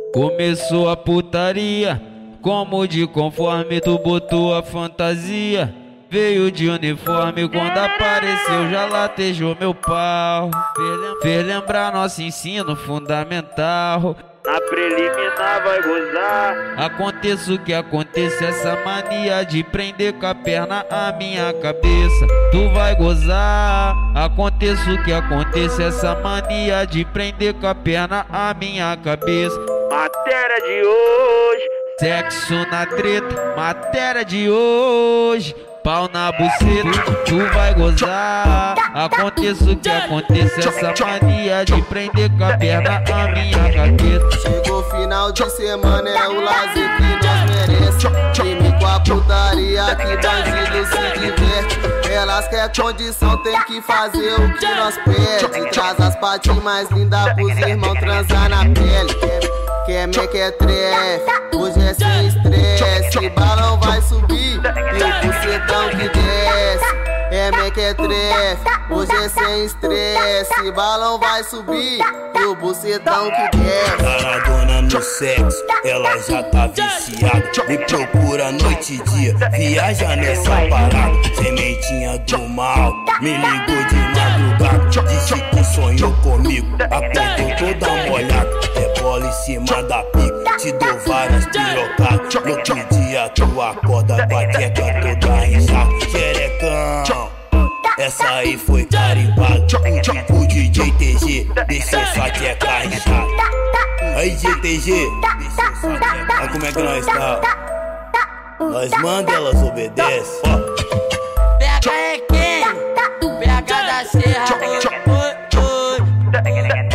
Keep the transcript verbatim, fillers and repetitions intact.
Começou a putaria, como de conforme tu botou a fantasia. Veio de uniforme, quando apareceu já latejou meu pau. Fez lembrar nosso ensino fundamental. Na preliminar vai gozar. Aconteça o que aconteça, essa mania de prender com a perna a minha cabeça, tu vai gozar. Aconteça o que aconteça, essa mania de prender com a perna a minha cabeça. Matéria de hoje, sexo na treta, matéria de hoje. Pau na buceta, tu vai gozar. Aconteça o que aconteça, essa mania de prender com a perna a minha cabeça. Chegou final de semana, é o lazer que nós merece. Time com a putaria que bandido se diverte. Elas quer condição, tem que fazer o que nós pede. Traz as partes mais lindas pros irmãos transar na pele. Quer mequetrefe, hoje é sem estresse. Balão vai subir e o bucetão que desce. É mequetrefe, hoje é sem estresse. Balão vai subir e o bucetão que desce. Maradona no sexo, ela já tá viciada. Me procura noite e dia, viaja nessa parada. Sementinha do mal, me ligou de madrugada. Disse que sonhou comigo, apontou toda molhada. É bola em cima da pica, te dou várias pirocadas. No outro dia tu acorda, bateca toda inchada. Xerecão, essa aí foi carimbada. O D J T G deixou sua tcheca inchada. Aí D J T G, olha como é que nós tá. Nós manda, elas obedecem. P H é quem? P H da Serra. Oi, oi.